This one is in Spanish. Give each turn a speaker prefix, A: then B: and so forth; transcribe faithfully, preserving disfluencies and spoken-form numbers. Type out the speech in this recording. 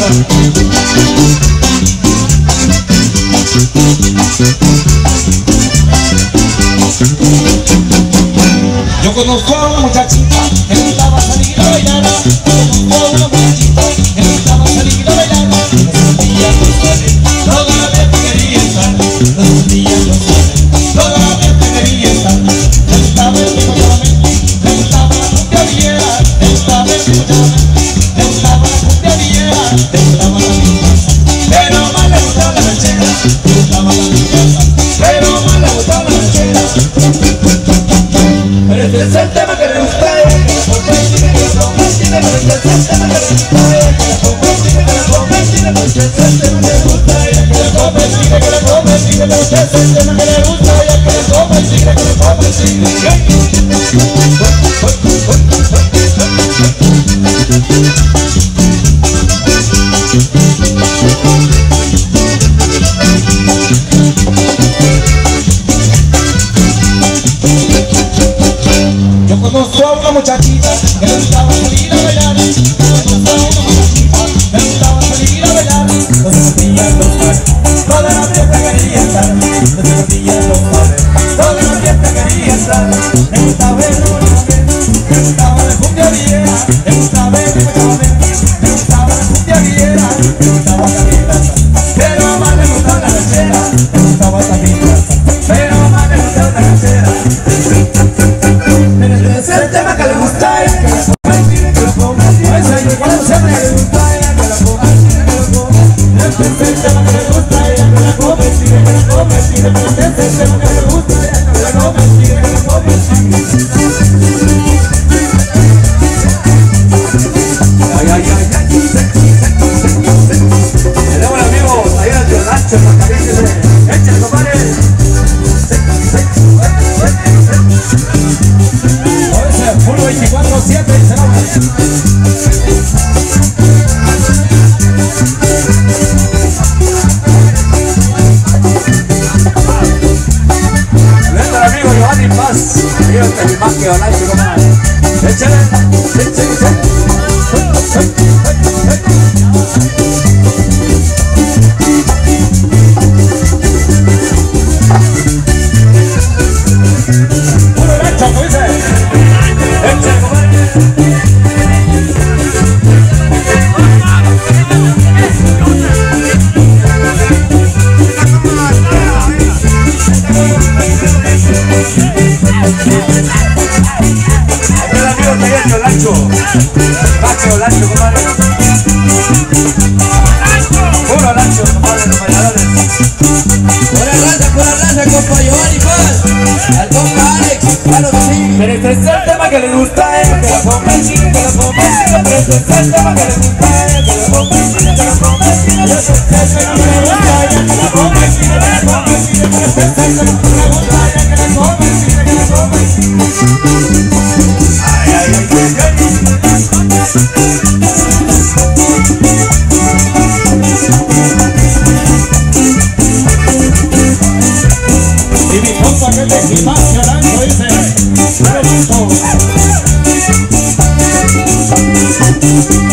A: Yo conozco a una muchachita que le gustaba salir a bailar. Conozco a una muchachita que le gustaba salir a bailar. Los días no salen, toda la vez quería estar. Los días no salen, toda la vez quería estar. Le gustaba el ritmo solamente, le gustaba la cumbia villera. Le gustaba el ritmo solamente, le gustaba la cumbia villera. Le gustaba la limpieza, pero más le gustaba la ranchera. Le gustaba la limpieza, pero más le gustaba la ranchera. Pero este es el tema que le gusta a ella, que la ponga y sigue que la ponga y sigue. Pero este es el tema que le gusta a ella, que la ponga y sigue, que la ponga y sigue. Pero este es el tema que le gusta a ella, que la ponga y sigue, que la ponga y sigue. Pero este es el tema que le gusta a ella, que la ponga y sigue, que la ponga y sigue. Yo conozco a una muchachita que le gustaba salir a bailar. Conozco a una muchachita que le gustaba salir a bailar. Los días los padres, toda la fiesta quería estar. Los días los padres, toda la fiesta quería estar. Le gustaba el ritmo, le gustaba la cumbia villera. Le gustaba el ritmo, le gustaba la cumbia villera. Le gustaba la guitarra, pero más le gustaba la ranchera. Le gustaba la guitarra, pero más le gustaba la ranchera. Es el tema que le gusta a ella, que la ponga y sigue, que la ponga y sigue. Es el tema que le gusta a ella, que la ponga y sigue, que la ponga y sigue. Este es el tema que le gusta a ella, que la ponga y sigue, que la ponga y sigue. Este es el tema que le gusta a ella, que la ponga y sigue, que la ponga y sigue. Ay, ay, ay, ay. Tenemos amigos ahí al Yolacho, para que dice, échale, compadre. uno veinticuatro siete y será Lento el amigo Giovanni Paz. Ahí el Telimán que va a la chica. Échale, échale, échale. Puro gancho, ¿cómo dice? Échale, compadre. Aquí el amigo está ahí el Yolacho. Macho Lancho, compadre. Puro Lancho, compadre, los bailadores.
B: Pura raza, pura raza, compa Giovanni Paz. Al compa Alex, claro que sí.
A: Pero este es el tema que le gusta a ella, que la ponga y sigue, que la ponga y sigue. Pero este es el tema que le gusta a ella, que la ponga y sigue, que la ponga y sigue. Pero este es el tema que le gusta a ella, que la ponga y sigue, que la ponga y sigue. Pero este es el tema que le gusta a ella, que la ponga y sigue, que la ponga y sigue. Ay, ay, ay, ay, ay. Y mi compa que es de Gimnasio Blanco dice, ¡pero listo!